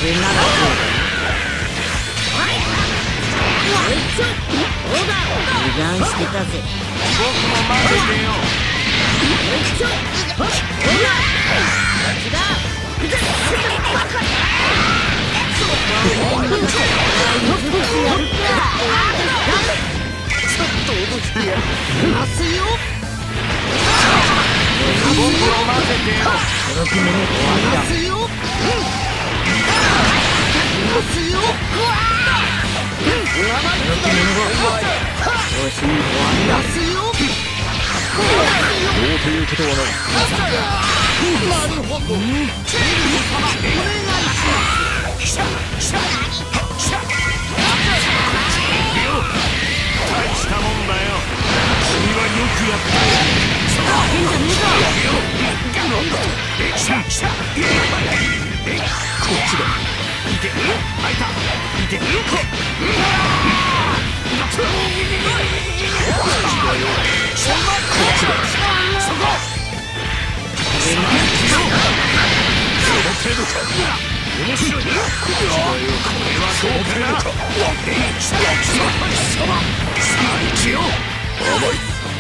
れならどうだ。油断してたぜ。 僕も混ぜてよ。僕も混ぜてよ。 届くもの終わりだ。調子に終わりだ。 どうということはない。 大したもんだよ。君はよくやった。こっちだ。いて、開いた。いて、こっちだ。そこ。その程度か。面白いな。これはどうかな。さあ行くよ。甘い。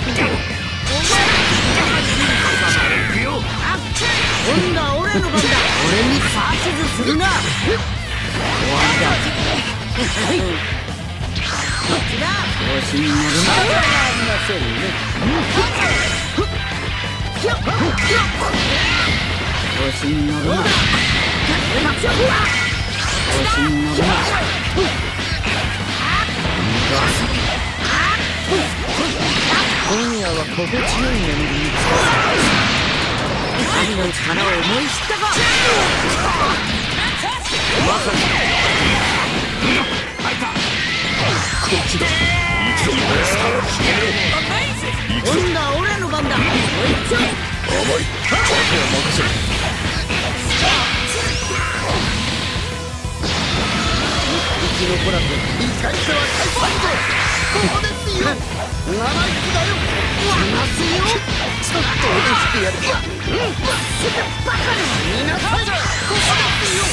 今度は俺の番だ。俺に指図するな。終わりだ。こっちだ。調子に乗るな。調子に乗るな。調子に乗るな。今夜は心地よい眠りにつかせ。神の力を思い知ったか。 まさに。開いた。こっちだ。行くぞ。 今度は俺の番だ。 甘い。ここは任せる。 生き残らず痛い手は返さんぞ。ここですよ。生意気だよ。離すよ。ちょっと脅してやるか。バカで見なさい。ここですよ。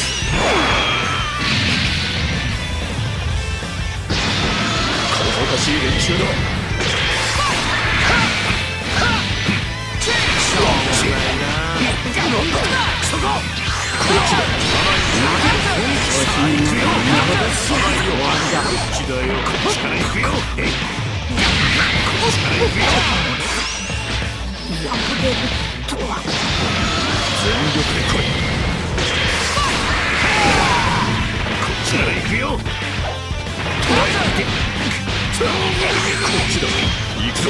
こぞかしい連中だ。 そこ。 こっちだ。全力で来い。 こっちから行くよ。こっちだ。行くぞ。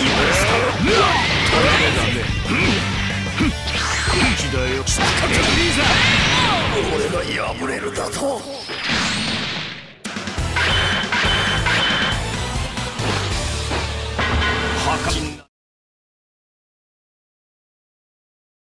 っちだよ。 俺が破れるだと。